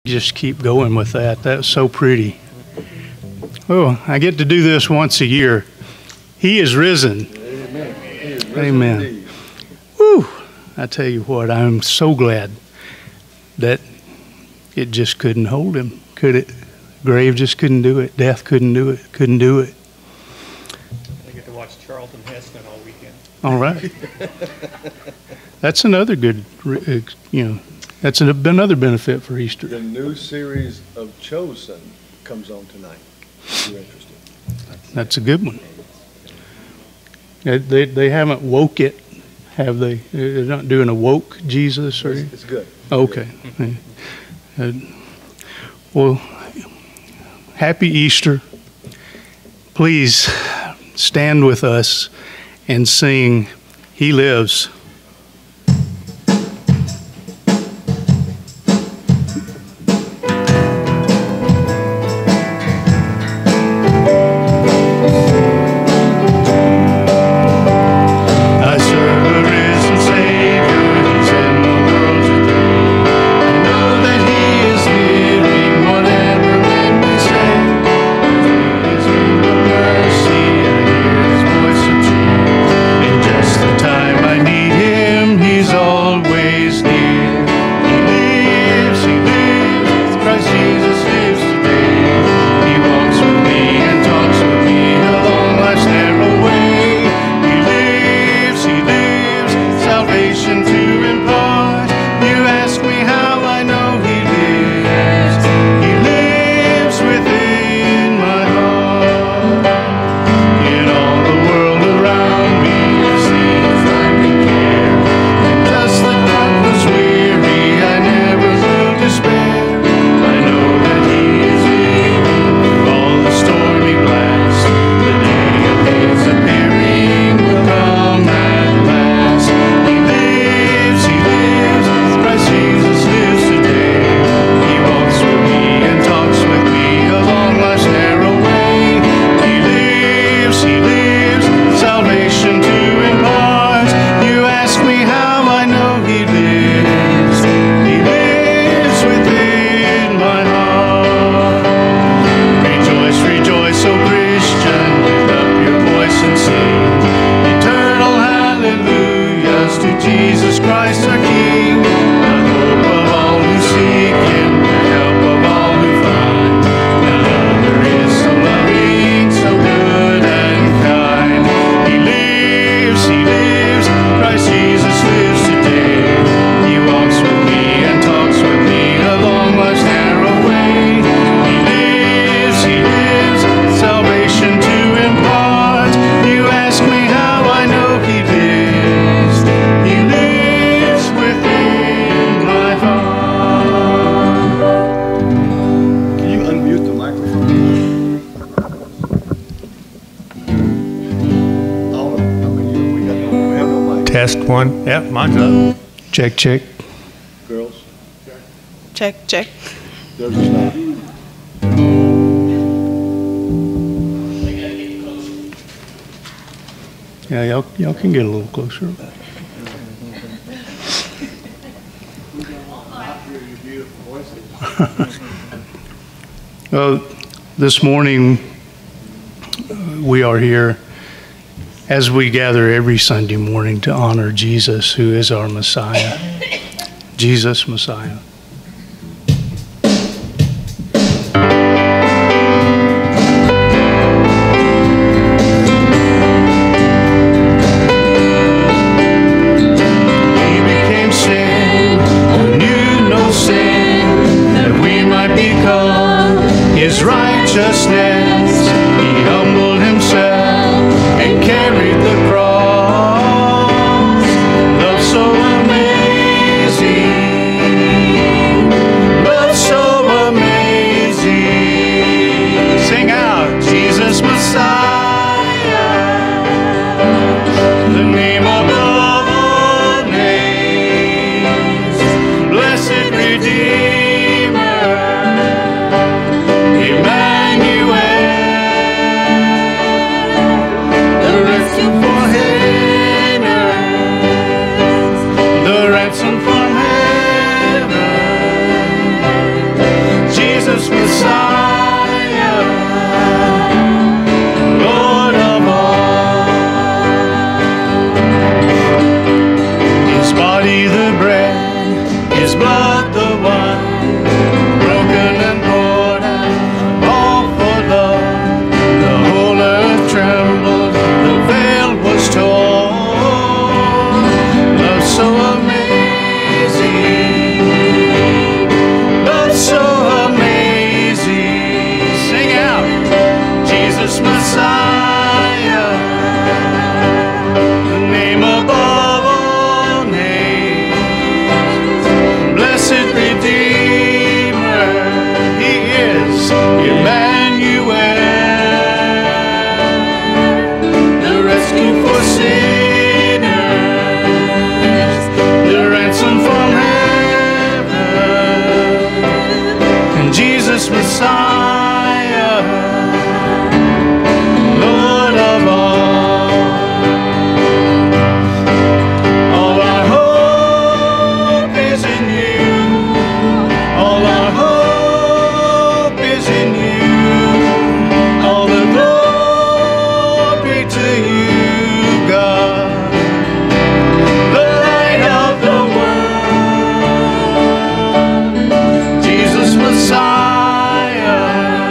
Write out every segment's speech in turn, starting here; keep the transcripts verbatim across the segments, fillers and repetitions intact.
Just keep going with that. That's so pretty. Oh, I get to do this once a year. He is risen. Amen. He is risen. Amen. Indeed. Woo! I tell you what, I'm so glad that it just couldn't hold him, could it? Grave just couldn't do it. Death couldn't do it. Couldn't do it. I get to watch Charlton Heston all weekend. All right. That's another good, you know, that's another benefit for Easter. The new series of Chosen comes on tonight, if you're interested. That's a good one. They, they, they haven't woke it, have they? They're not doing a woke Jesus? Or It's, it's good. Okay. Uh, well, happy Easter. Please stand with us and sing, He Lives. Test one. Yep, mine's up. Check, check. Girls, Check, check. there's a stop. Yeah, y'all, y'all can get a little closer. Well, this morning uh, we are here as we gather every Sunday morning to honor Jesus, who is our Messiah. Jesus, Messiah. His righteousness, he humbled himself and carried the cross. Love so amazing, love so amazing. Sing out, Jesus Messiah, the name above all names, blessed Redeemer. For Jesus Messiah, Lord of all. All our hope is in you. All our hope is in you. All the glory to you, God, the light of the world, Jesus Messiah,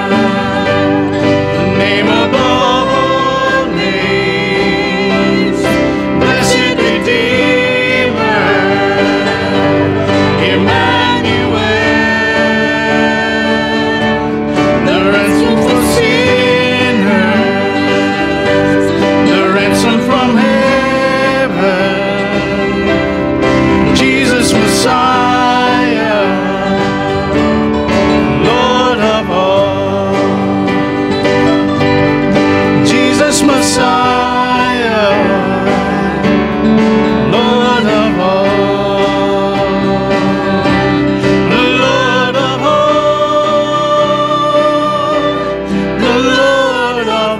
the name above all names, blessed Redeemer, Emmanuel, the ransom for sinners, the ransom from heaven, Jesus Messiah, Lord of all. Jesus Messiah, Lord of all. The Lord of all. The Lord of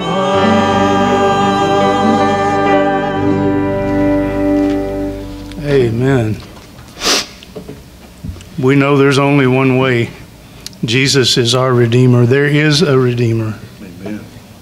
all. Amen. We know there's only one way. Jesus is our Redeemer. There is a Redeemer. Amen.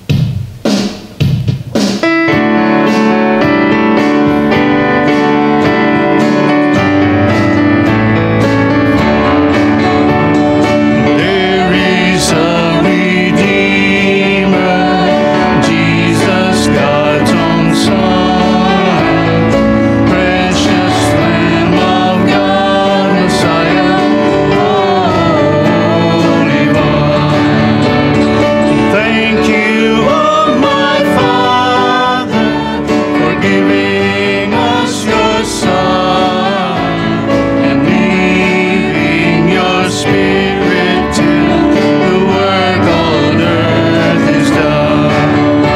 There is a Redeemer, Jesus, God's own Son, precious Lamb of God, Messiah, Holy One. Thank you, oh my Father, for giving us your Son and leaving your Spirit till the work on earth is done.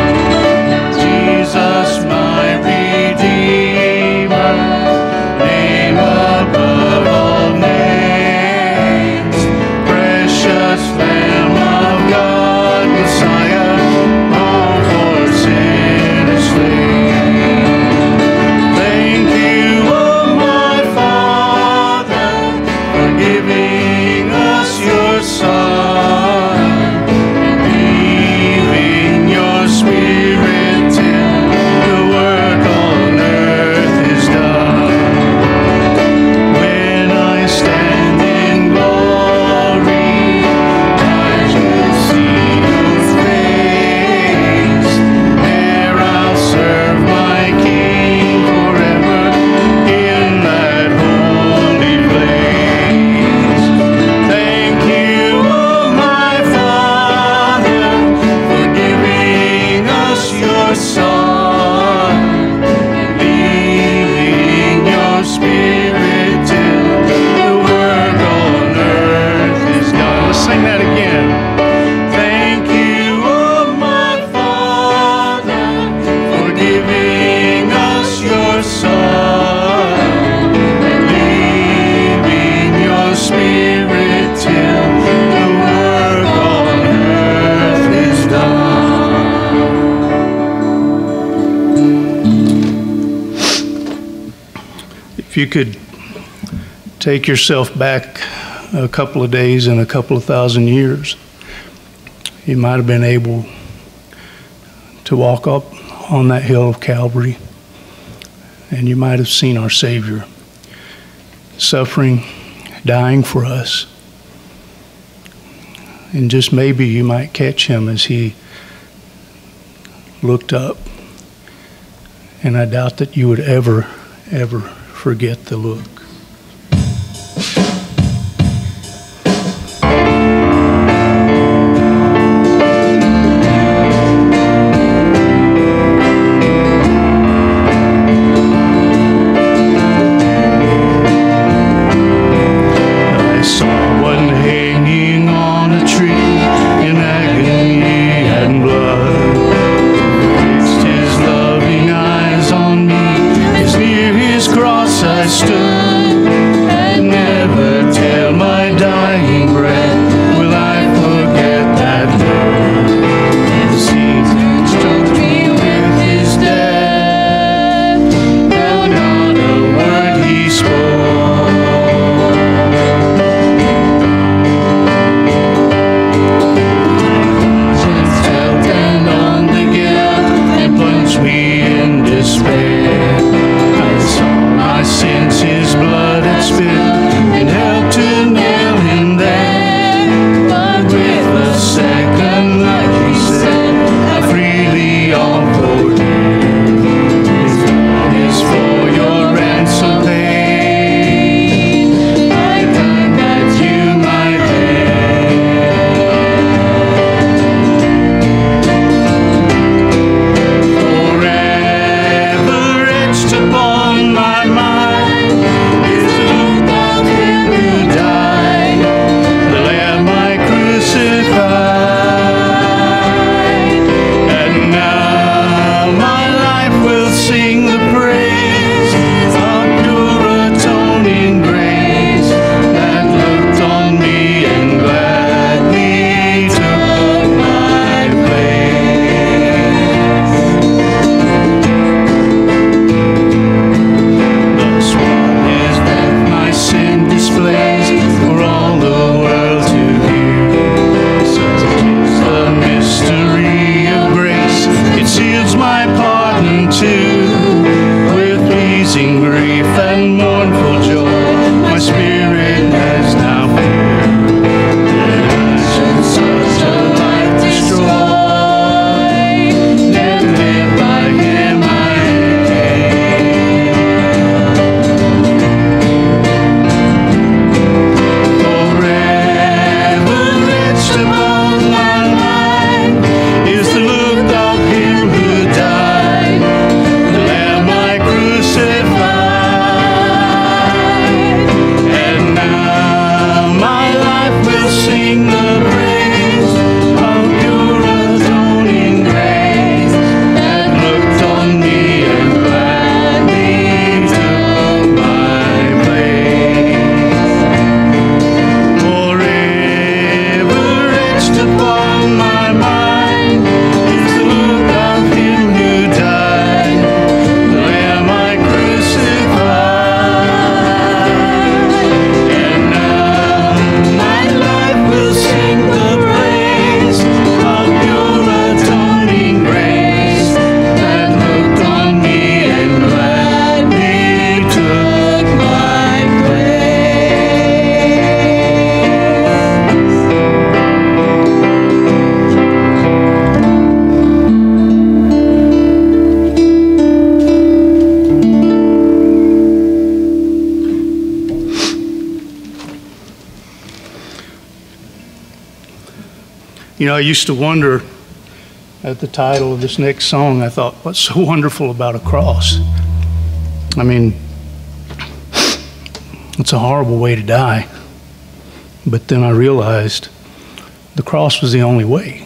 Jesus, my Redeemer, name above all names, precious Lamb of God, Messiah, oh, for sinners slain. Thank you, oh my Father, for giving us your Son and leaving your Spirit till the work on earth is done. When I stand in glory, I shall see your face. There I'll serve my King forever in that holy place. Thank you, oh my Father, for giving us your Son and leaving your Spirit till the work on earth is done. Let's sing that again. Thank you, oh my Father, for giving us your Son and leaving your Spirit till the work on earth is done. If you could take yourself back a couple of days and a couple of thousand years, you might have been able to walk up on that hill of Calvary, and you might have seen our Savior suffering, dying for us. And just maybe you might catch him as he looked up. And I doubt that you would ever, ever forget the look. I saw one hanging on a tree in agony and blood. Fixed his loving eyes on me, as near his cross I stood. You know, I used to wonder at the title of this next song, I thought, what's so wonderful about a cross? I mean, it's a horrible way to die. But then I realized the cross was the only way.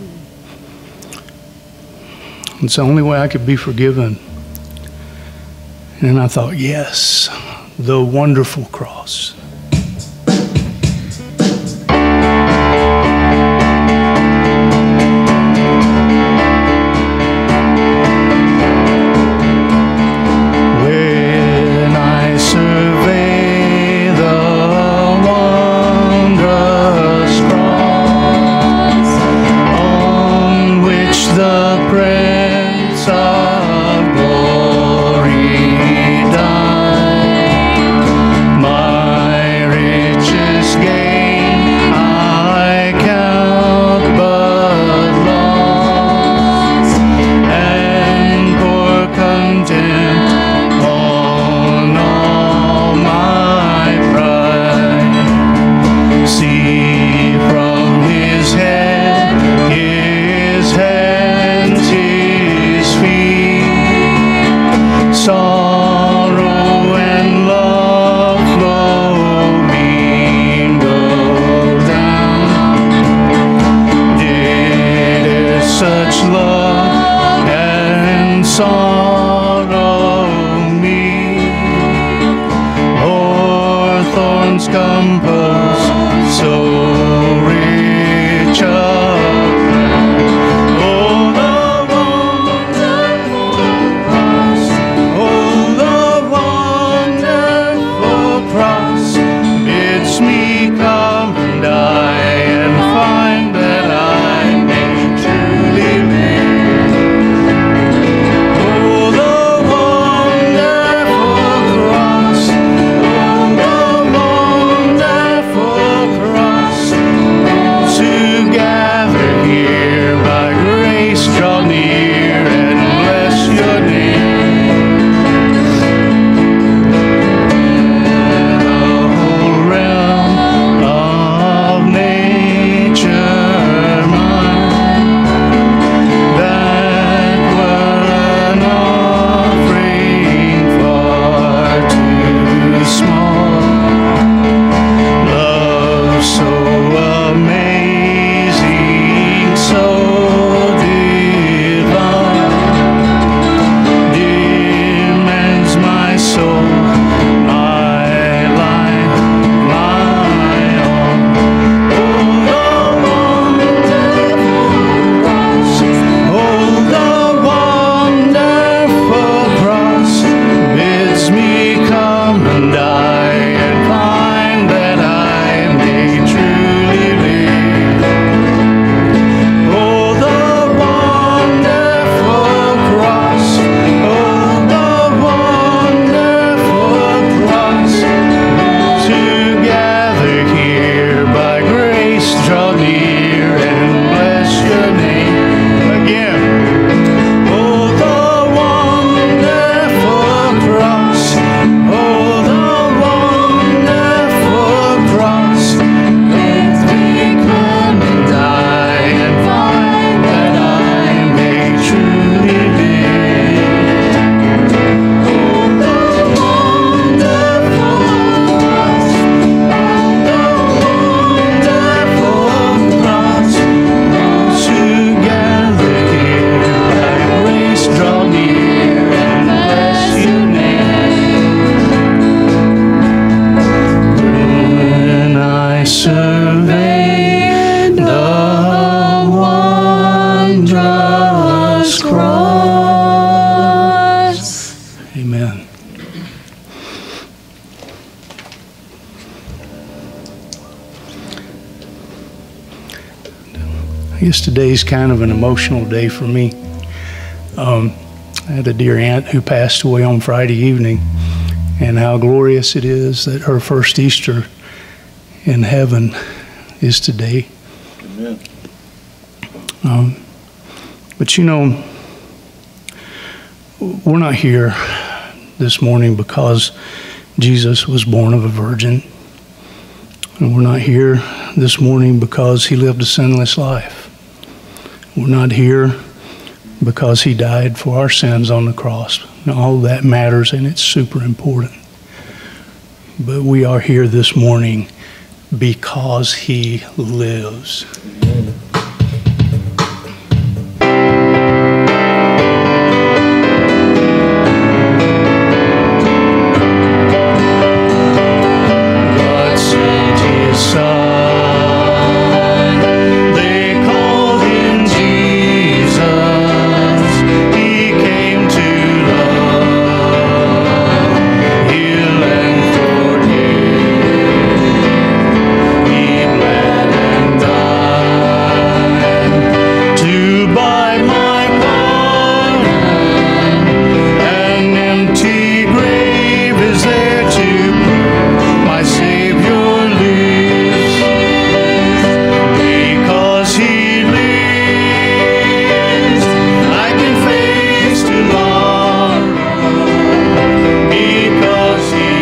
It's the only way I could be forgiven. And then I thought, yes, the wonderful cross. When I survey the wondrous cross on which the Prince of Glory died, my richest gain I count but loss, and pour contempt on all my pride. See from his head, his hands, his feet, sorrow and love flow mingled down. Did such love and sorrow meet, or thorns compose so rich a crown? Oh, the wonderful cross, oh, the wonderful cross bids me come and die and find that I may truly live. Oh, the wonderful cross, oh, the wonderful cross, to gather here by grace, draw near and bless your name. The whole realm of nature mine, that were an offering far too small. Love so amazing, so divine, demands my soul, my life, my own. Oh, the wonderful cross, oh, the wonderful cross bids me come and die and find that I may truly live. Oh, the wonderful cross, oh, the wonderful cross, to gather here by grace, draw near and bless your name. Again. Oh, the wonderful cross, oh, the wonderful cross, bids me come and die and find that I may truly live. Oh, the wonderful cross, oh, the wonderful cross, to gather here by grace, draw near and bless your name. When I survey the wondrous cross. Amen. I guess today's kind of an emotional day for me. Um, I had a dear aunt who passed away on Friday evening, and how glorious it is that her first Easter in heaven is today. Amen. Um, but you know, we're not here this morning because Jesus was born of a virgin. And we're not here this morning because he lived a sinless life. We're not here because he died for our sins on the cross. All that matters, and it's super important. But we are here this morning because he lives. God sent his son. They called him Jesus. He came to love, heal, and forgive. He bled and died to buy my pardon. An empty grave is there to prove my Savior lives. Because he lives, I can face tomorrow. Because he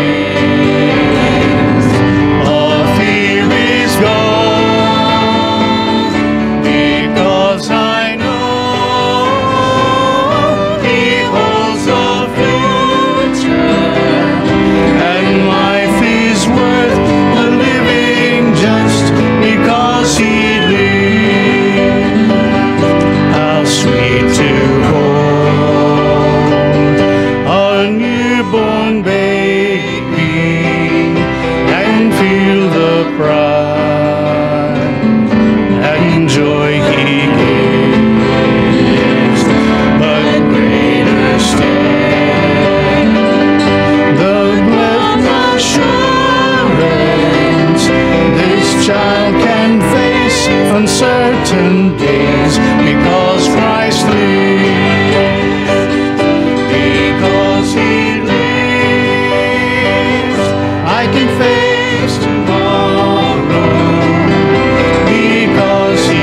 lives, all fear is gone. Because I know he holds the future, and life is worth the living just because he lives. How sweet to hold a newborn baby and feel the pride and joy he gives, but greater still, the blessed assurance this child can face uncertain days because Christ lives. Because he lives, I can face tomorrow. Because he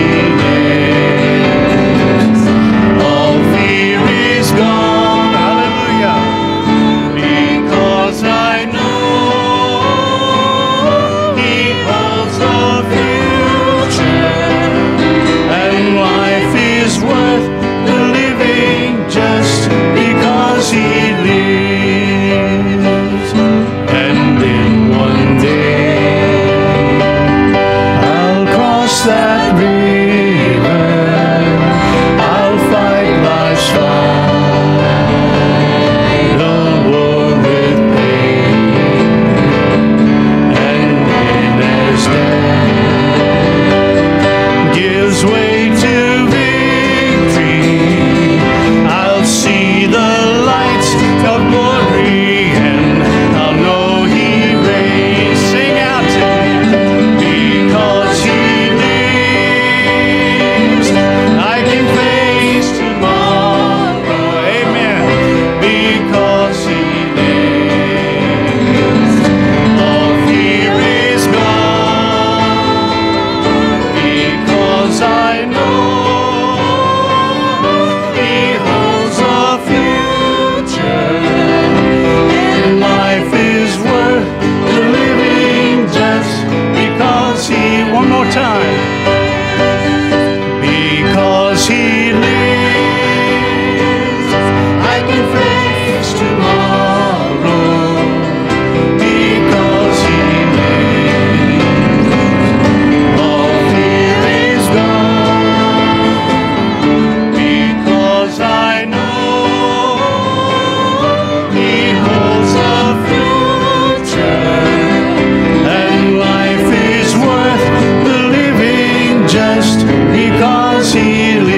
lives, all fear is gone. Hallelujah. Because I know he holds the future, and life is worth the living just because he lives. And then one day I'll cross that river, I'll fight life's final war with pain. And then as death gives way to victory, I'll see the lights of glory, and I'll know he reigns. Sing out to him. Because he lives, I can face tomorrow. Amen. Because he lives, all fear is gone. Because I know he holds the future, and life is worth the living just because he. One more time. Because he lives, I can face tomorrow. Because he lives, all fear is gone. Because I know he holds the future, and life is worth the living just because he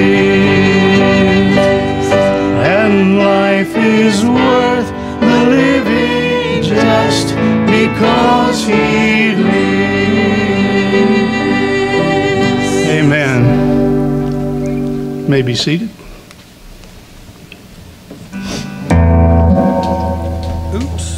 lives. And life is worth the living just because he lives. Amen. May be seated. Oops.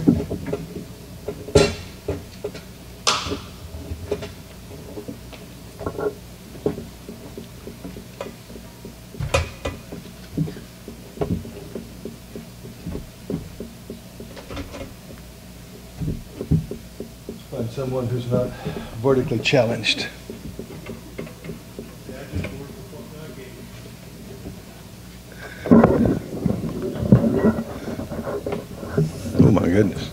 Find someone who's not vertically challenged. Oh my goodness.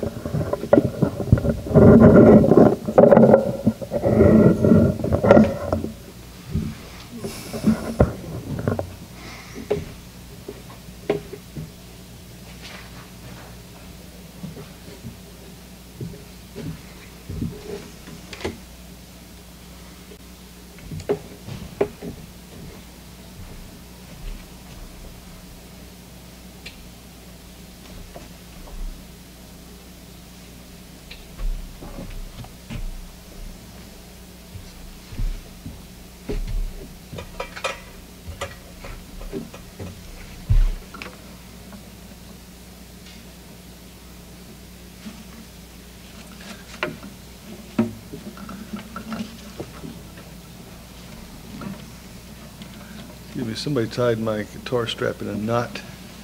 Excuse me, somebody tied my guitar strap in a knot.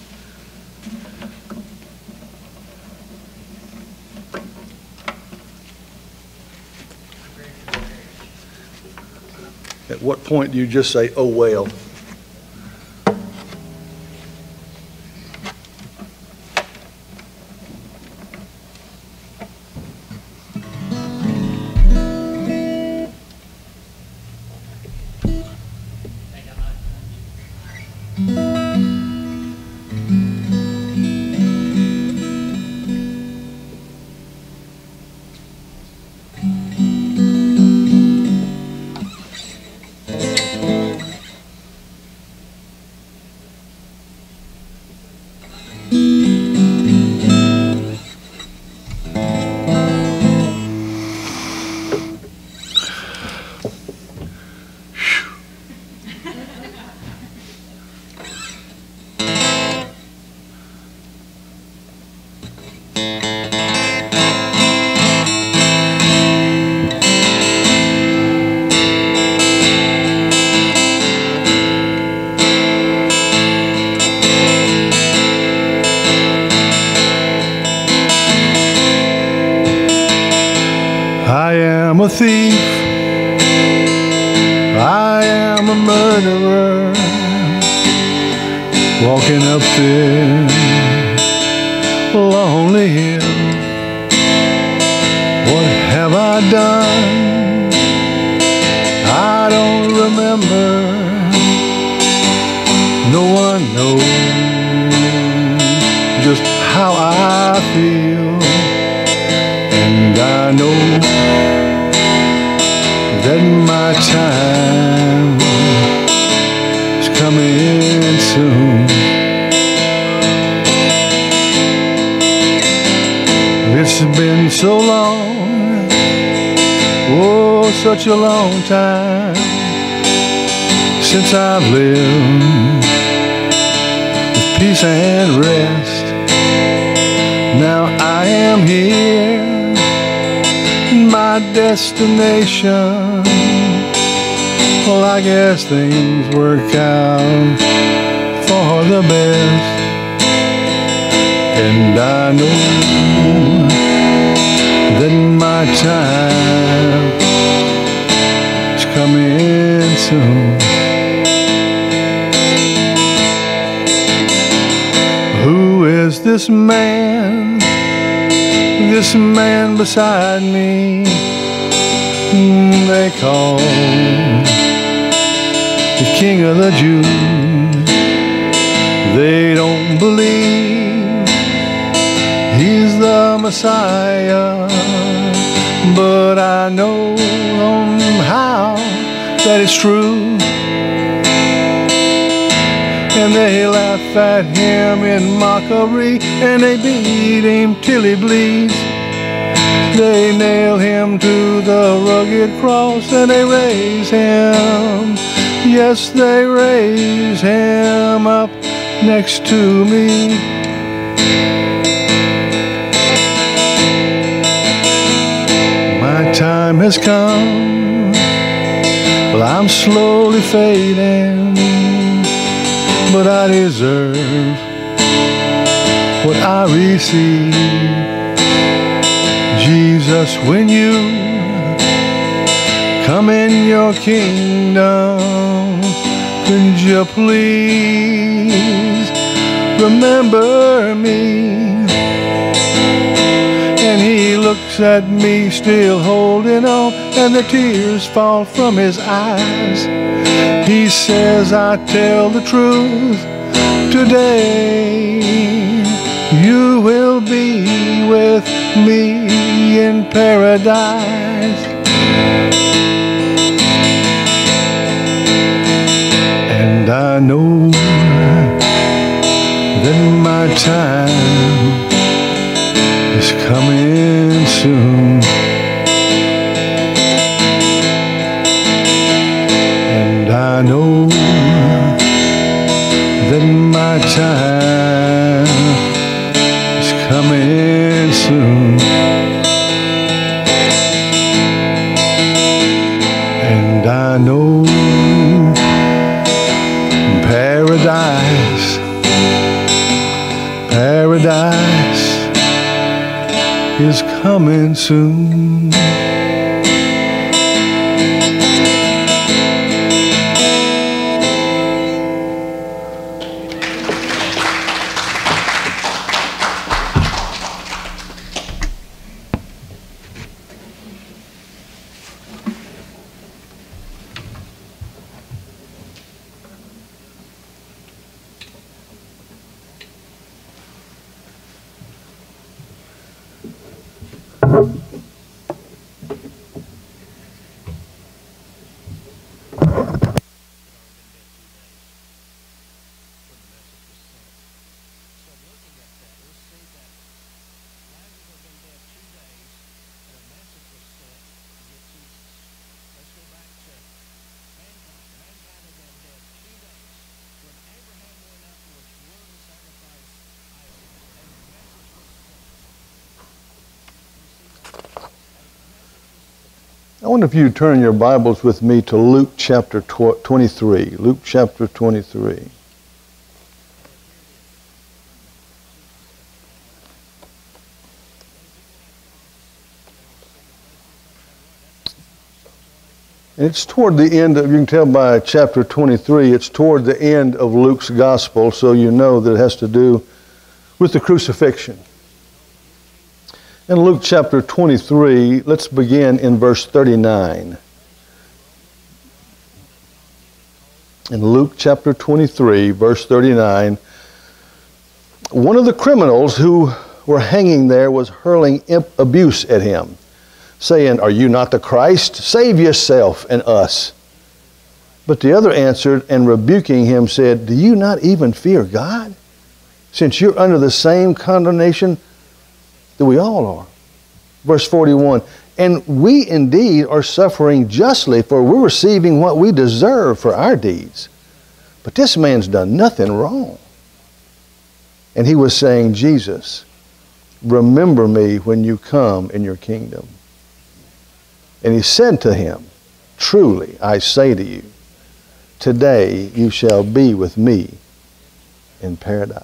At what point do you just say, oh well? I am a thief, I am a murderer, walking up this lonely hill. What have I done? I don't remember. No one knows just how I feel, and I know that my time is coming soon. It's been so long, oh, such a long time since I've lived with peace and rest. Now I am here, my destination. Well, I guess things work out for the best, and I know that my time is coming soon. Who is this man? This man beside me, they call the King of the Jews. They don't believe he's the Messiah, but I know somehow that it's true. And they laugh at him in mockery, and they beat him till he bleeds. They nail him to the rugged cross, and they raise him. Yes, they raise him up next to me. has come. Well, I'm slowly fading, but I deserve what I receive. Jesus, when you come in your kingdom, could you please remember me? And he looks at me still holding on, and the tears fall from his eyes. He says, I tell the truth today, you will be with me in paradise. And I know that my time is coming soon. And I know that my time is coming soon. And I know paradise, paradise is coming soon. I wonder if you turn your Bibles with me to Luke chapter twenty-three. Luke chapter twenty-three. And it's toward the end of, you can tell by chapter twenty-three, it's toward the end of Luke's gospel, so you know that it has to do with the crucifixion. In Luke chapter twenty-three, let's begin in verse thirty-nine. In Luke chapter twenty-three, verse thirty-nine, one of the criminals who were hanging there was hurling abuse at him, saying, "Are you not the Christ? Save yourself and us." But the other answered and rebuking him said, "Do you not even fear God, since you're under the same condemnation that we all are?" Verse forty-one, "And we indeed are suffering justly, for we're receiving what we deserve for our deeds. But this man's done nothing wrong." And he was saying, "Jesus, remember me when you come in your kingdom." And he said to him, "Truly I say to you, today you shall be with me in paradise."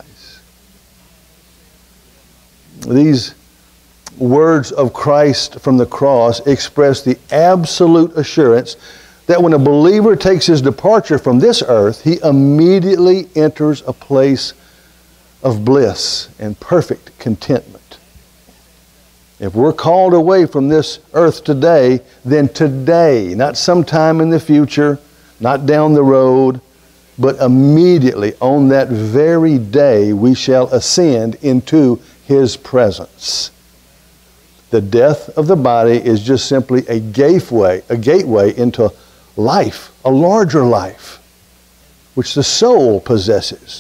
These words of Christ from the cross express the absolute assurance that when a believer takes his departure from this earth, he immediately enters a place of bliss and perfect contentment. If we're called away from this earth today, then today, not sometime in the future, not down the road, but immediately on that very day, we shall ascend into His presence. The death of the body is just simply a gateway, a gateway into life, a larger life, which the soul possesses.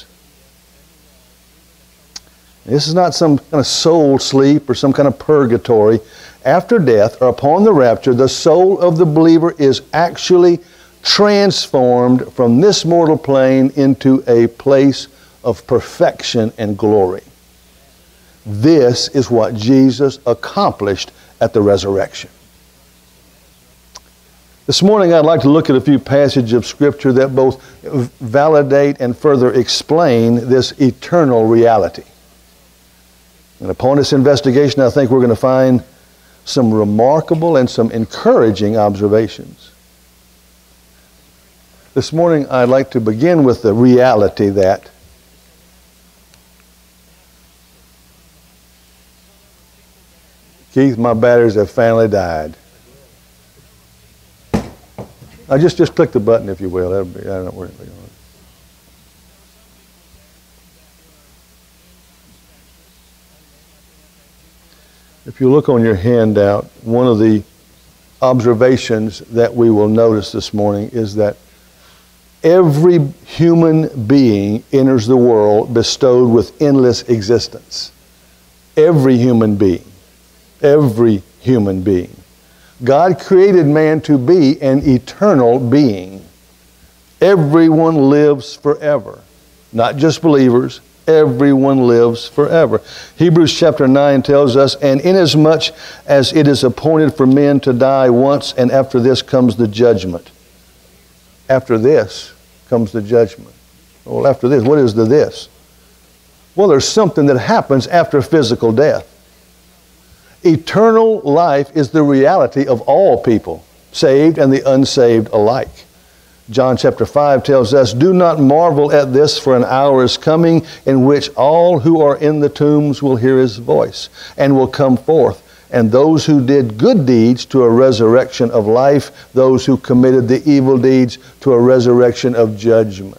This is not some kind of soul sleep or some kind of purgatory. After death or upon the rapture, the soul of the believer is actually transformed from this mortal plane into a place of perfection and glory. This is what Jesus accomplished at the resurrection. This morning I'd like to look at a few passages of Scripture that both validate and further explain this eternal reality. And upon this investigation, I think we're going to find some remarkable and some encouraging observations. This morning I'd like to begin with the reality that Keith, my batteries have finally died. I just, just click the button, if you will. That'll be, I don't know where it is. If you look on your handout, one of the observations that we will notice this morning is that every human being enters the world bestowed with endless existence. Every human being. Every human being. God created man to be an eternal being. Everyone lives forever. Not just believers. Everyone lives forever. Hebrews chapter nine tells us, and inasmuch as it is appointed for men to die once, and after this comes the judgment. After this comes the judgment. Well, after this, what is the this? Well, there's something that happens after physical death. Eternal life is the reality of all people, saved and the unsaved alike. John chapter five tells us, do not marvel at this, for an hour is coming in which all who are in the tombs will hear his voice and will come forth. And those who did good deeds to a resurrection of life, those who committed the evil deeds to a resurrection of judgment.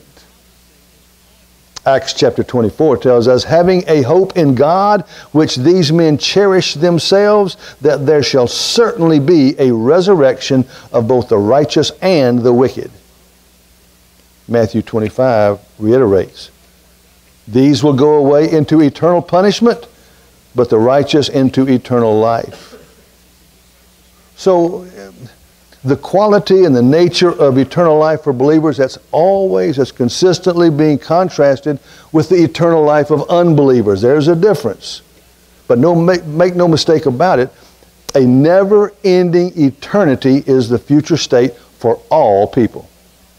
Acts chapter twenty-four tells us, having a hope in God, which these men cherish themselves, that there shall certainly be a resurrection of both the righteous and the wicked. Matthew twenty-five reiterates, these will go away into eternal punishment, but the righteous into eternal life. So, the quality and the nature of eternal life for believers, that's always, that's consistently being contrasted with the eternal life of unbelievers. There's a difference. But no, make, make no mistake about it, a never-ending eternity is the future state for all people.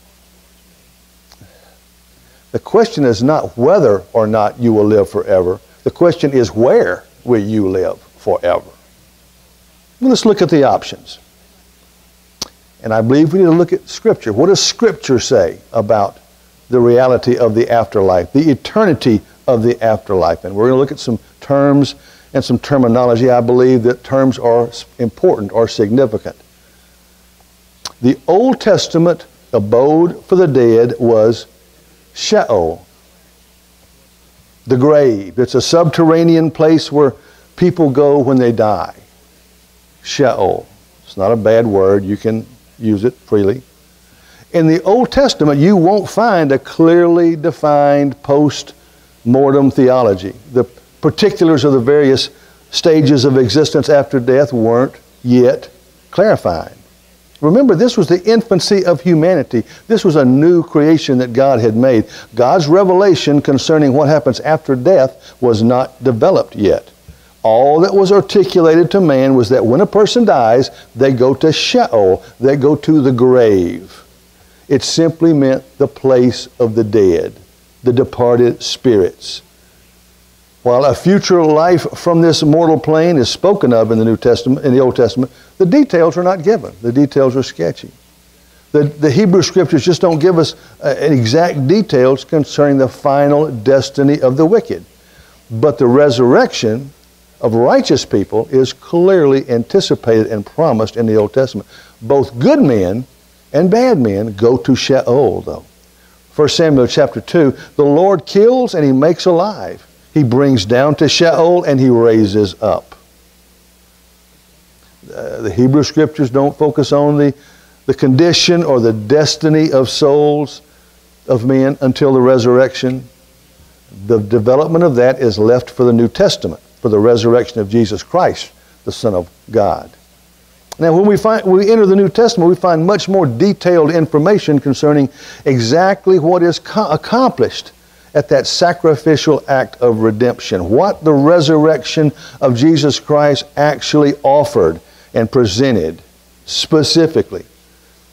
The question is not whether or not you will live forever. The question is, where will you live forever? Well, let's look at the options. And I believe we need to look at Scripture. What does Scripture say about the reality of the afterlife, the eternity of the afterlife? And we're going to look at some terms and some terminology. I believe that terms are important or significant. The Old Testament abode for the dead was Sheol, the grave. It's a subterranean place where people go when they die. Sheol. It's not a bad word. You can use it freely. In the Old Testament, you won't find a clearly defined post-mortem theology. The particulars of the various stages of existence after death weren't yet clarified. Remember, this was the infancy of humanity. This was a new creation that God had made. God's revelation concerning what happens after death was not developed yet. All that was articulated to man was that when a person dies, they go to Sheol. They go to the grave. It simply meant the place of the dead, the departed spirits. While a future life from this mortal plane is spoken of in the New Testament, in the Old Testament, the details are not given. The details are sketchy. The, the Hebrew Scriptures just don't give us uh, exact details concerning the final destiny of the wicked. But the resurrection of righteous people is clearly anticipated and promised in the Old Testament. Both good men and bad men go to Sheol, though. First Samuel chapter two, the Lord kills and He makes alive. He brings down to Sheol and He raises up. Uh, the Hebrew Scriptures don't focus on the, the condition or the destiny of souls of men until the resurrection. The development of that is left for the New Testament, for the resurrection of Jesus Christ, the Son of God. Now, when we, find, we enter the New Testament, we find much more detailed information concerning exactly what is accomplished at that sacrificial act of redemption, what the resurrection of Jesus Christ actually offered and presented specifically.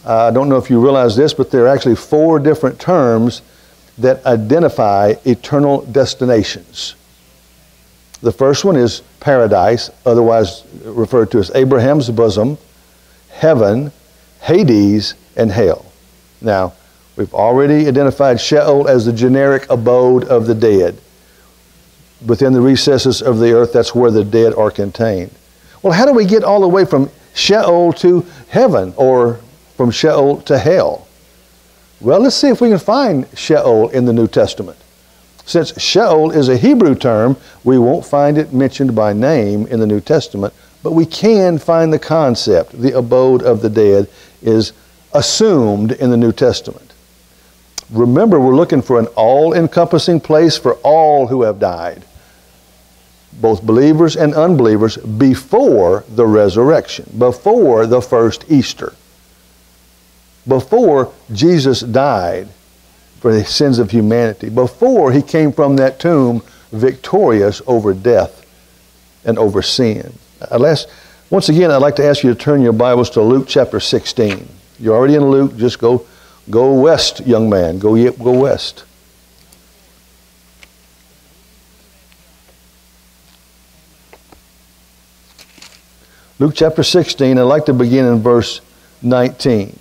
I don't know if you realize this, but there are actually four different terms that identify eternal destinations. The first one is paradise, otherwise referred to as Abraham's bosom, heaven, Hades, and hell. Now, we've already identified Sheol as the generic abode of the dead. Within the recesses of the earth, that's where the dead are contained. Well, how do we get all the way from Sheol to heaven, or from Sheol to hell? Well, let's see if we can find Sheol in the New Testament. Since Sheol is a Hebrew term, we won't find it mentioned by name in the New Testament, but we can find the concept. The abode of the dead is assumed in the New Testament. Remember, we're looking for an all-encompassing place for all who have died, both believers and unbelievers, before the resurrection, before the first Easter, before Jesus died for the sins of humanity, before he came from that tomb victorious over death and over sin. Unless, once again, I'd like to ask you to turn your Bibles to Luke chapter sixteen. You're already in Luke. Just go, go west, young man. Go, go west. Luke chapter sixteen, I'd like to begin in verse nineteen.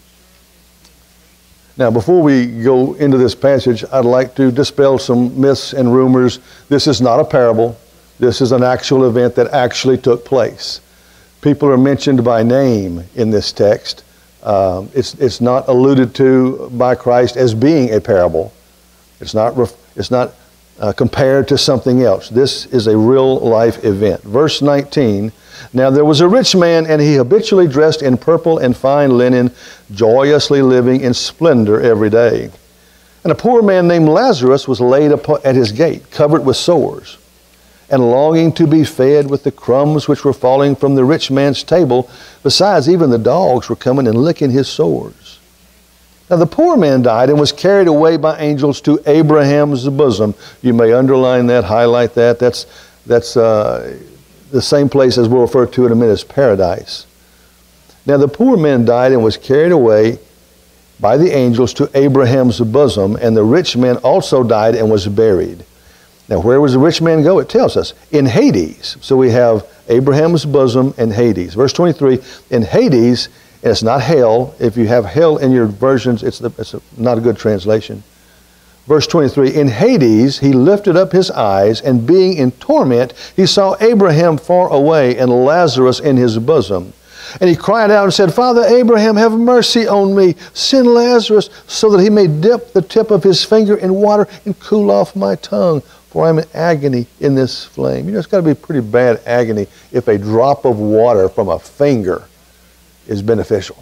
Now, before we go into this passage, I'd like to dispel some myths and rumors. This is not a parable. This is an actual event that actually took place. People are mentioned by name in this text. Um, it's, it's not alluded to by Christ as being a parable. It's not, ref, it's not uh, compared to something else. This is a real life event. Verse nineteen, now there was a rich man, and he habitually dressed in purple and fine linen, joyously living in splendor every day. And a poor man named Lazarus was laid at his gate, covered with sores, and longing to be fed with the crumbs which were falling from the rich man's table. Besides, even the dogs were coming and licking his sores. Now the poor man died and was carried away by angels to Abraham's bosom. You may underline that, highlight that. That's, that's uh, the same place as we'll refer to in a minute as paradise. Now the poor man died and was carried away by the angels to Abraham's bosom, and the rich man also died and was buried. Now where was the rich man go? It tells us, in Hades. So we have Abraham's bosom and Hades. Verse twenty-three, in Hades, and it's not hell. If you have hell in your versions, it's, the, it's a, not a good translation. Verse twenty-three, in Hades he lifted up his eyes, and being in torment, he saw Abraham far away and Lazarus in his bosom. And he cried out and said, Father Abraham, have mercy on me. Send Lazarus so that he may dip the tip of his finger in water and cool off my tongue, for I'm in agony in this flame. You know, it's got to be pretty bad agony if a drop of water from a finger is beneficial.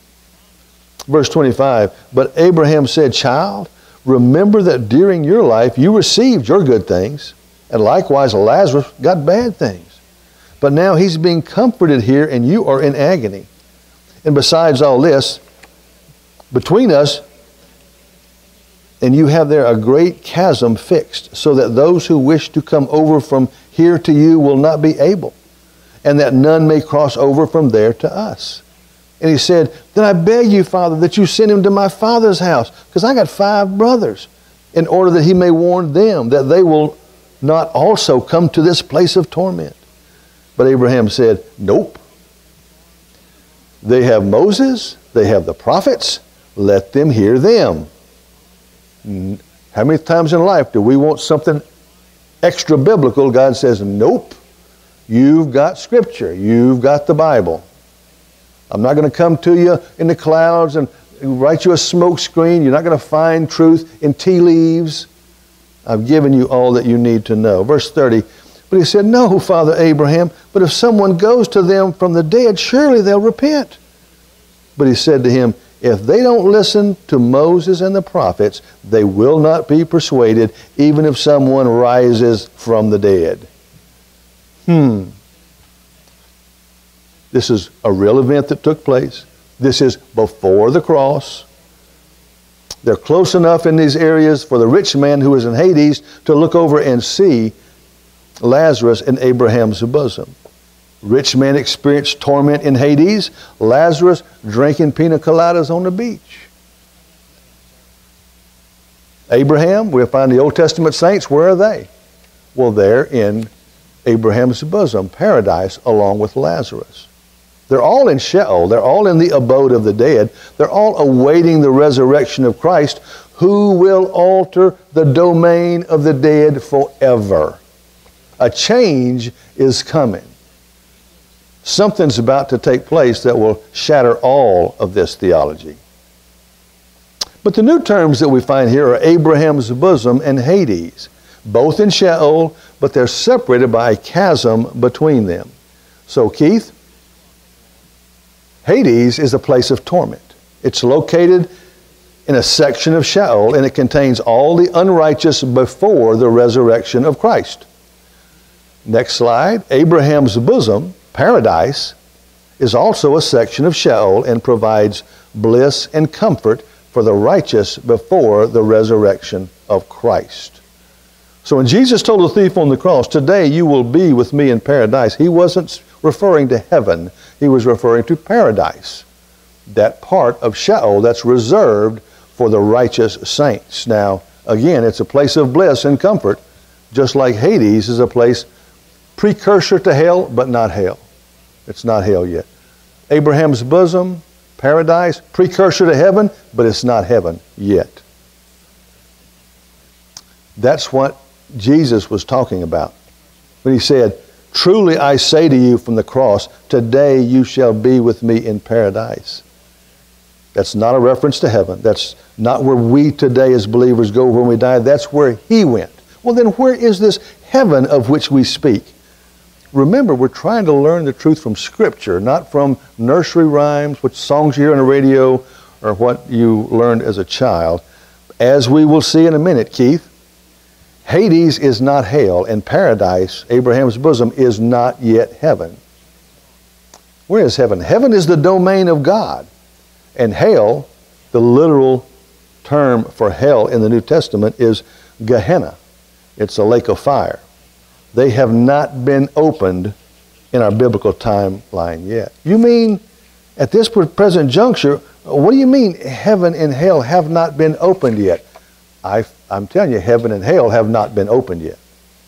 Verse twenty-five, but Abraham said, Child, remember that during your life you received your good things, and likewise Lazarus got bad things. But now he's being comforted here, and you are in agony. And besides all this, between us and you have there a great chasm fixed, so that those who wish to come over from here to you will not be able, and that none may cross over from there to us. And he said, then I beg you, Father, that you send him to my father's house, because I got five brothers, in order that he may warn them, that they will not also come to this place of torment. But Abraham said, nope. They have Moses, they have the prophets, let them hear them. How many times in life do we want something extra biblical? God says, nope. You've got Scripture. You've got the Bible. I'm not going to come to you in the clouds and write you a smoke screen. You're not going to find truth in tea leaves. I've given you all that you need to know. Verse thirty, but he said, no, Father Abraham, but if someone goes to them from the dead, surely they'll repent. But he said to him, if they don't listen to Moses and the prophets, they will not be persuaded, even if someone rises from the dead. Hmm. This is a real event that took place. This is before the cross. They're close enough in these areas for the rich man who is in Hades to look over and see Lazarus in Abraham's bosom. Rich man experienced torment in Hades. Lazarus drinking pina coladas on the beach. Abraham, we'll find the Old Testament saints, where are they? Well, they're in Abraham's bosom, paradise, along with Lazarus. They're all in Sheol. They're all in the abode of the dead. They're all awaiting the resurrection of Christ, who will alter the domain of the dead forever. A change is coming. Something's about to take place that will shatter all of this theology. But the new terms that we find here are Abraham's bosom and Hades, both in Sheol, but they're separated by a chasm between them. So, Keith, Hades is a place of torment. It's located in a section of Sheol, and it contains all the unrighteous before the resurrection of Christ. Next slide. Abraham's bosom, paradise, is also a section of Sheol and provides bliss and comfort for the righteous before the resurrection of Christ. So when Jesus told the thief on the cross, today you will be with me in paradise, he wasn't referring to heaven. He was referring to paradise, that part of Sheol that's reserved for the righteous saints. Now, again, it's a place of bliss and comfort, just like Hades is a place precursor to hell, but not hell. It's not hell yet. Abraham's bosom, paradise, precursor to heaven, but it's not heaven yet. That's what Jesus was talking about when he said, truly I say to you from the cross, today you shall be with me in paradise. That's not a reference to heaven. That's not where we today as believers go when we die. That's where he went. Well, then where is this heaven of which we speak? Remember, we're trying to learn the truth from Scripture, not from nursery rhymes, which songs you hear on the radio, or what you learned as a child. As we will see in a minute, Keith, Hades is not hell, and paradise, Abraham's bosom, is not yet heaven. Where is heaven? Heaven is the domain of God. And hell, the literal term for hell in the New Testament, is Gehenna. It's a lake of fire. They have not been opened in our biblical timeline yet. You mean, at this present juncture, what do you mean heaven and hell have not been opened yet? I, I'm telling you, heaven and hell have not been opened yet.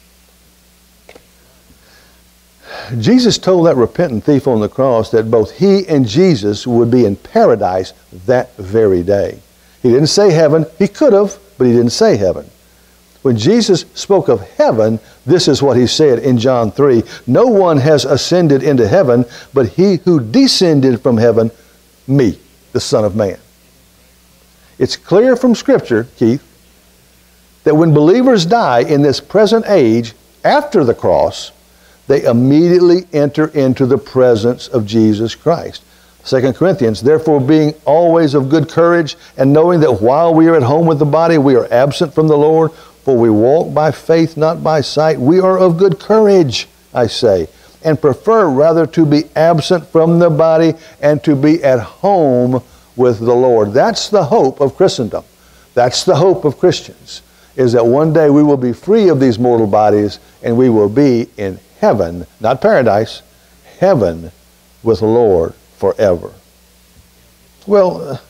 Jesus told that repentant thief on the cross that both he and Jesus would be in paradise that very day. He didn't say heaven. He could have, but he didn't say heaven. When Jesus spoke of heaven, this is what he said in John three. No one has ascended into heaven, but he who descended from heaven, me, the Son of Man. It's clear from Scripture, Keith, that when believers die in this present age, after the cross, they immediately enter into the presence of Jesus Christ. Second Corinthians, therefore being always of good courage, and knowing that while we are at home with the body, we are absent from the Lord, for we walk by faith, not by sight. We are of good courage, I say, and prefer rather to be absent from the body and to be at home with the Lord. That's the hope of Christendom. That's the hope of Christians, is that one day we will be free of these mortal bodies and we will be in heaven, not paradise, heaven with the Lord forever. Well, uh,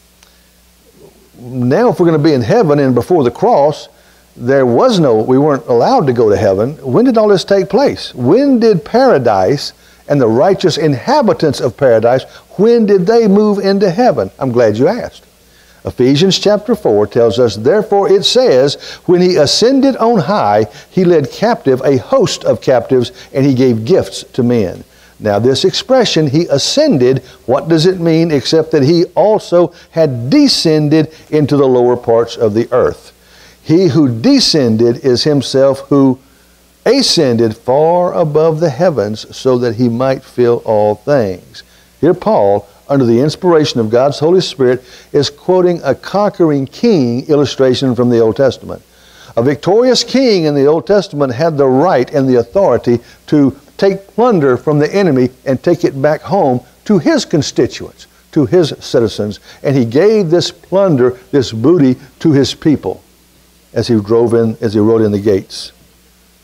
now if we're going to be in heaven and before the cross, there was no, we weren't allowed to go to heaven. When did all this take place? When did paradise and the righteous inhabitants of paradise, when did they move into heaven? I'm glad you asked. Ephesians chapter four tells us, therefore it says, when he ascended on high, he led captive a host of captives, and he gave gifts to men. Now this expression, he ascended, what does it mean except that he also had descended into the lower parts of the earth? He who descended is himself who ascended far above the heavens so that he might fill all things. Here Paul, under the inspiration of God's Holy Spirit, is quoting a conquering king illustration from the Old Testament. A victorious king in the Old Testament had the right and the authority to take plunder from the enemy and take it back home to his constituents, to his citizens. And he gave this plunder, this booty, to his people as he drove in, as he rode in the gates.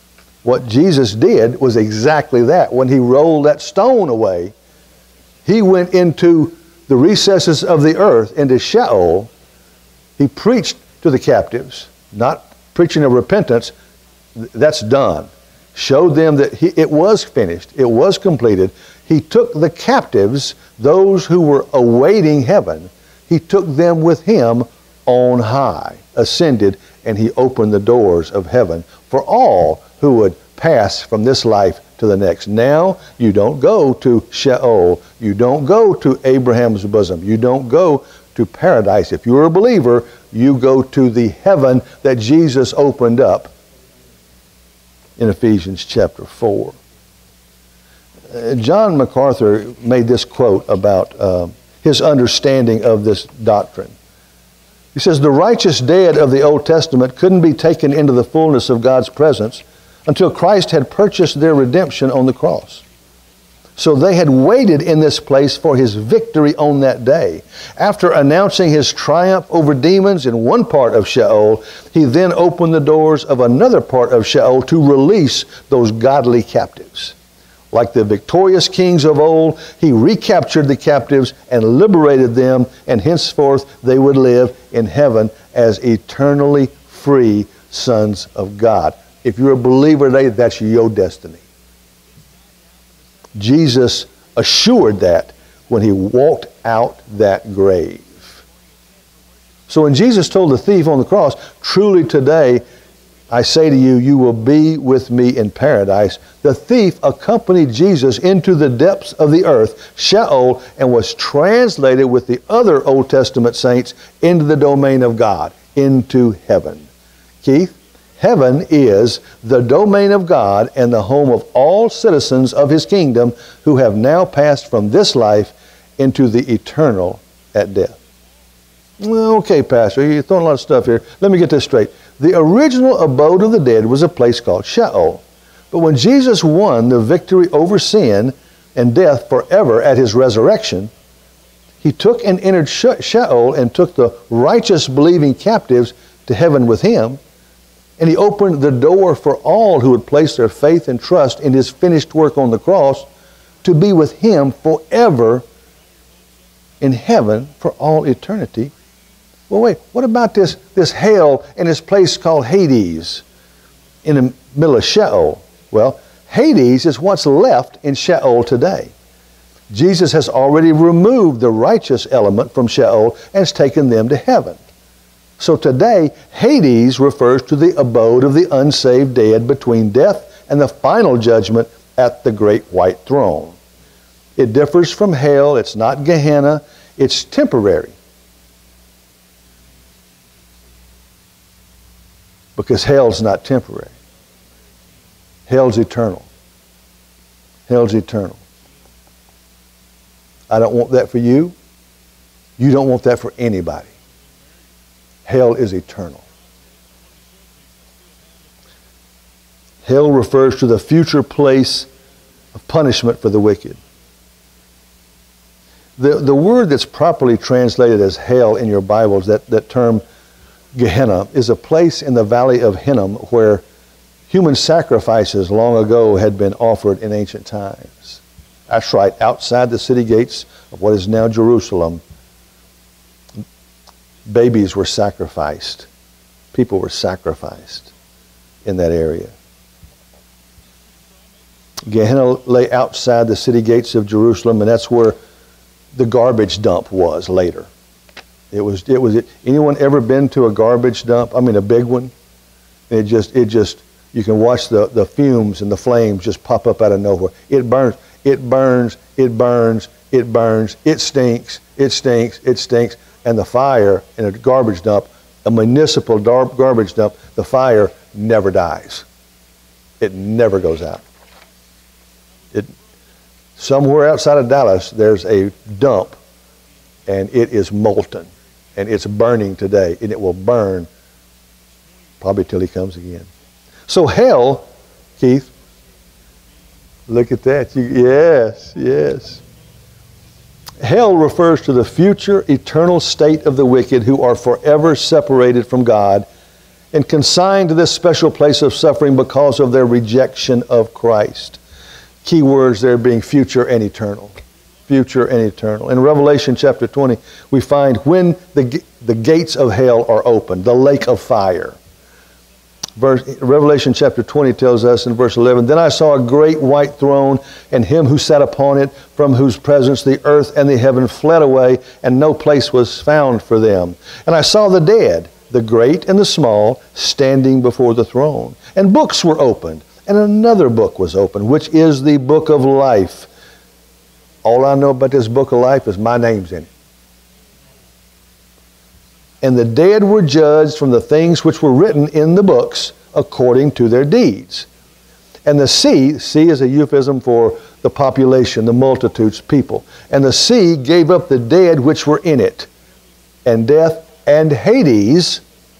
What Jesus did was exactly that. When he rolled that stone away, he went into the recesses of the earth, into Sheol. He preached to the captives, not preaching of repentance. That's done. Showed them that he, it was finished. It was completed. He took the captives, those who were awaiting heaven, he took them with him on high, ascended, and he opened the doors of heaven for all who would pass from this life to the next. Now, you don't go to Sheol. You don't go to Abraham's bosom. You don't go to paradise. If you're a believer, you go to the heaven that Jesus opened up in Ephesians chapter four. Uh, John MacArthur made this quote about uh, his understanding of this doctrine. He says, the righteous dead of the Old Testament couldn't be taken into the fullness of God's presence until Christ had purchased their redemption on the cross. So they had waited in this place for his victory on that day. After announcing his triumph over demons in one part of Sheol, he then opened the doors of another part of Sheol to release those godly captives. Like the victorious kings of old, he recaptured the captives and liberated them, and henceforth they would live in heaven as eternally free sons of God. If you're a believer today, that's your destiny. Jesus assured that when he walked out that grave. So when Jesus told the thief on the cross, truly today I say to you, you will be with me in paradise, the thief accompanied Jesus into the depths of the earth, Sheol, and was translated with the other Old Testament saints into the domain of God, into heaven. Keith? Heaven is the domain of God and the home of all citizens of his kingdom who have now passed from this life into the eternal at death. Well, okay, Pastor, you're throwing a lot of stuff here. Let me get this straight. The original abode of the dead was a place called Sheol. But when Jesus won the victory over sin and death forever at his resurrection, he took and entered Sheol and took the righteous believing captives to heaven with him. And he opened the door for all who would place their faith and trust in his finished work on the cross to be with him forever in heaven for all eternity. Well, wait, what about this, this hell and this place called Hades in the middle of Sheol? Well, Hades is what's left in Sheol today. Jesus has already removed the righteous element from Sheol and has taken them to heaven. So today, Hades refers to the abode of the unsaved dead between death and the final judgment at the great white throne. It differs from hell. It's not Gehenna. It's temporary. Because hell's not temporary. Hell's eternal. Hell's eternal. I don't want that for you. You don't want that for anybody. Hell is eternal. Hell refers to the future place of punishment for the wicked. The, the word that's properly translated as hell in your Bibles, that, that term Gehenna, is a place in the valley of Hinnom where human sacrifices long ago had been offered in ancient times. That's right, outside the city gates of what is now Jerusalem, babies were sacrificed. People were sacrificed in that area. Gehenna lay outside the city gates of Jerusalem, and that's where the garbage dump was later. It was, it was, anyone ever been to a garbage dump? I mean, a big one? It just, it just, you can watch the, the fumes and the flames just pop up out of nowhere. It burns, it burns, it burns, it burns, it stinks, it stinks, it stinks. And the fire in a garbage dump, a municipal garbage dump, the fire never dies. It never goes out. It, somewhere outside of Dallas, there's a dump, and it is molten, and it's burning today, and it will burn probably till he comes again. So hell, Keith, look at that. You, yes, yes. Hell refers to the future eternal state of the wicked who are forever separated from God and consigned to this special place of suffering because of their rejection of Christ. Key words there being future and eternal. Future and eternal. In Revelation chapter twenty, we find when the, the gates of hell are opened, the lake of fire. Verse, Revelation chapter twenty tells us in verse eleven, "Then I saw a great white throne, and him who sat upon it, from whose presence the earth and the heaven fled away, and no place was found for them. And I saw the dead, the great and the small, standing before the throne. And books were opened, and another book was opened, which is the book of life. All I know about this book of life is my name's in it. And the dead were judged from the things which were written in the books according to their deeds. And the sea," sea is a euphemism for the population, the multitudes, people. "And the sea gave up the dead which were in it. And death and Hades,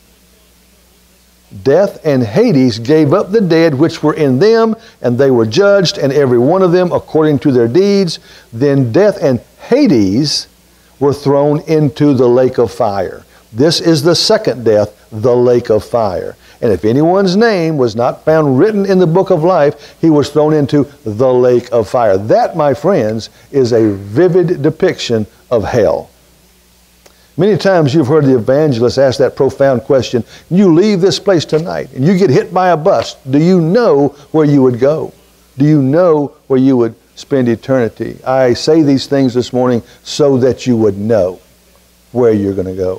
death and Hades gave up the dead which were in them, and they were judged, and every one of them according to their deeds. Then death and Hades were thrown into the lake of fire. This is the second death, the lake of fire. And if anyone's name was not found written in the book of life, he was thrown into the lake of fire." That, my friends, is a vivid depiction of hell. Many times you've heard the evangelist ask that profound question, "You leave this place tonight and you get hit by a bus. Do you know where you would go? Do you know where you would spend eternity?" I say these things this morning so that you would know where you're going to go.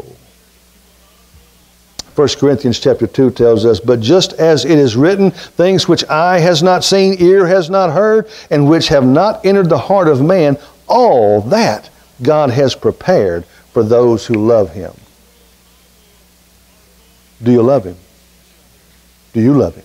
First Corinthians chapter two tells us, "But just as it is written, things which eye has not seen, ear has not heard, and which have not entered the heart of man, all that God has prepared for those who love Him." Do you love Him? Do you love Him?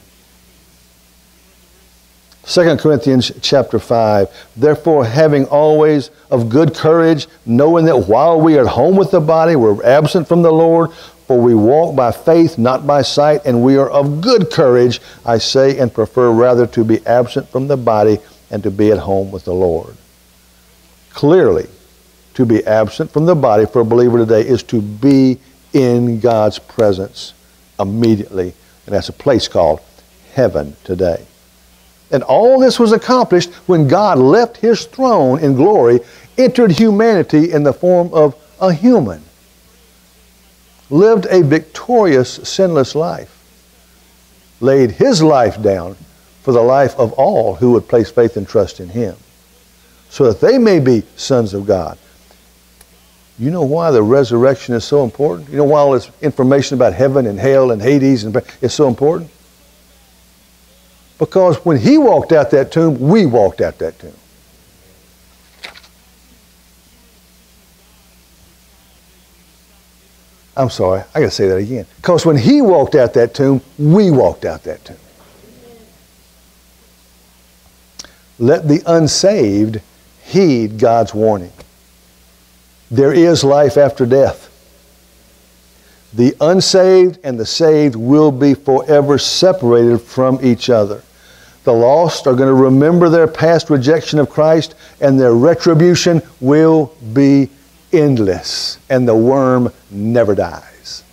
Second Corinthians chapter five, "Therefore, having always of good courage, knowing that while we are at home with the body, we're absent from the Lord, for we walk by faith, not by sight, and we are of good courage, I say, and prefer rather to be absent from the body and to be at home with the Lord." Clearly, to be absent from the body for a believer today is to be in God's presence immediately. And that's a place called heaven today. And all this was accomplished when God left His throne in glory, entered humanity in the form of a human, lived a victorious, sinless life, laid His life down for the life of all who would place faith and trust in Him, so that they may be sons of God. You know why the resurrection is so important? You know why all this information about heaven and hell and Hades and is so important? Because when He walked out that tomb, we walked out that tomb. I'm sorry, I got to say that again. Because when He walked out that tomb, we walked out that tomb. Let the unsaved heed God's warning. There is life after death. The unsaved and the saved will be forever separated from each other. The lost are going to remember their past rejection of Christ, and their retribution will be endless, and the worm never dies.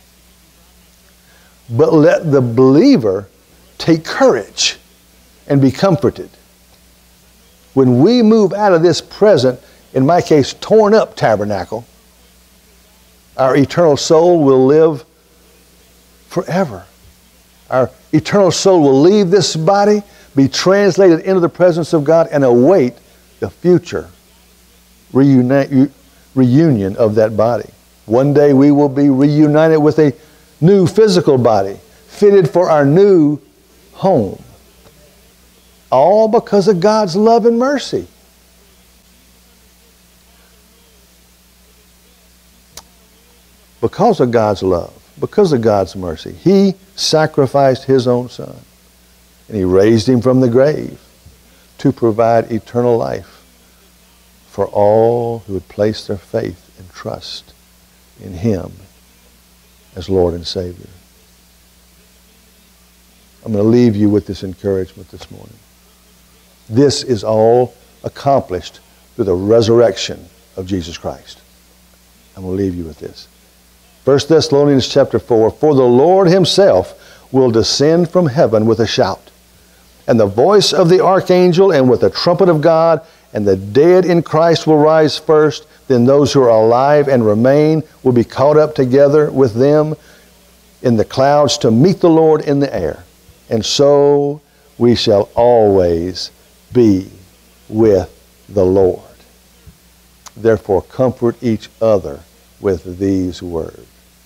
But let the believer take courage and be comforted. When we move out of this present, in my case, torn up tabernacle, our eternal soul will live forever. Our eternal soul will leave this body, be translated into the presence of God, and await the future reuni- reunion of that body. One day we will be reunited with a new physical body, fitted for our new home. All because of God's love and mercy. Because of God's love, because of God's mercy, He sacrificed His own Son. And He raised Him from the grave to provide eternal life for all who would place their faith and trust in Him as Lord and Savior. I'm going to leave you with this encouragement this morning. This is all accomplished through the resurrection of Jesus Christ. I'm going to leave you with this. First Thessalonians chapter four, for the Lord himself will descend from heaven with a shout, and the voice of the archangel, and with the trumpet of God, and the dead in Christ will rise first. Then those who are alive and remain will be caught up together with them in the clouds to meet the Lord in the air. And so we shall always be with the Lord. Therefore, comfort each other with these words.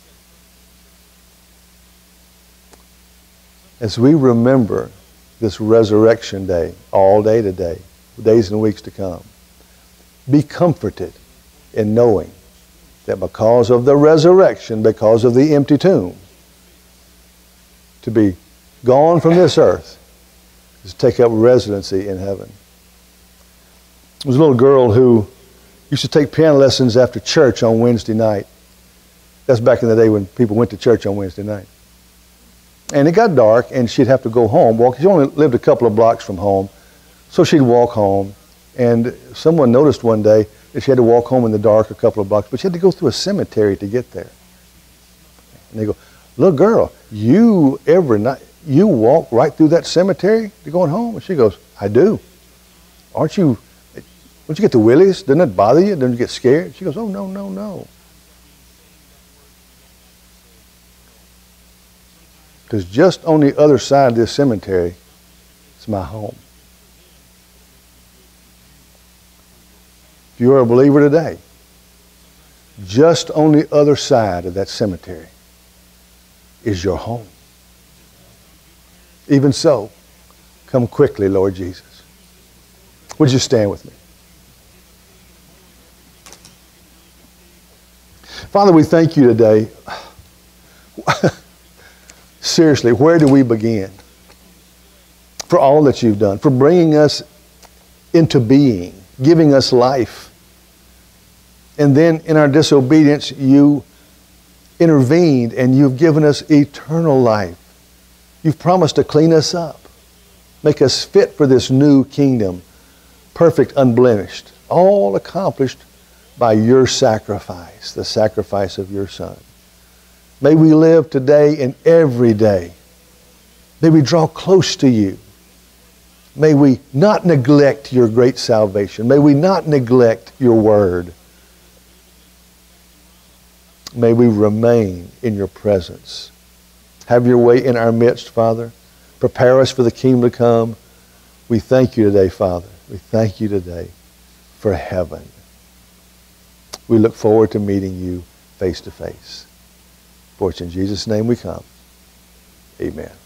As we remember this resurrection day, all day today, days and weeks to come, be comforted in knowing that because of the resurrection, because of the empty tomb, to be gone from this earth is to take up residency in heaven. There was a little girl who used to take piano lessons after church on Wednesday night. That's back in the day when people went to church on Wednesday night. And it got dark, and she'd have to go home. Walk. She only lived a couple of blocks from home, so she'd walk home. And someone noticed one day that she had to walk home in the dark a couple of blocks, but she had to go through a cemetery to get there. And they go, little girl, you every night, you walk right through that cemetery to going home? And she goes, I do. Aren't you, don't you get the willies? Doesn't that bother you? Don't you get scared? She goes, oh, no, no, no. Because just on the other side of this cemetery is my home. If you are a believer today, just on the other side of that cemetery is your home. Even so, come quickly, Lord Jesus. Would you stand with me? Father, we thank you today. Seriously, where do we begin? For all that you've done, for bringing us into being, giving us life. And then in our disobedience, you intervened and you've given us eternal life. You've promised to clean us up, make us fit for this new kingdom, perfect, unblemished, all accomplished by your sacrifice, the sacrifice of your Son. May we live today and every day. May we draw close to you. May we not neglect your great salvation. May we not neglect your word. May we remain in your presence. Have your way in our midst, Father. Prepare us for the kingdom to come. We thank you today, Father. We thank you today for heaven. We look forward to meeting you face to face. For it's in Jesus' name we come. Amen.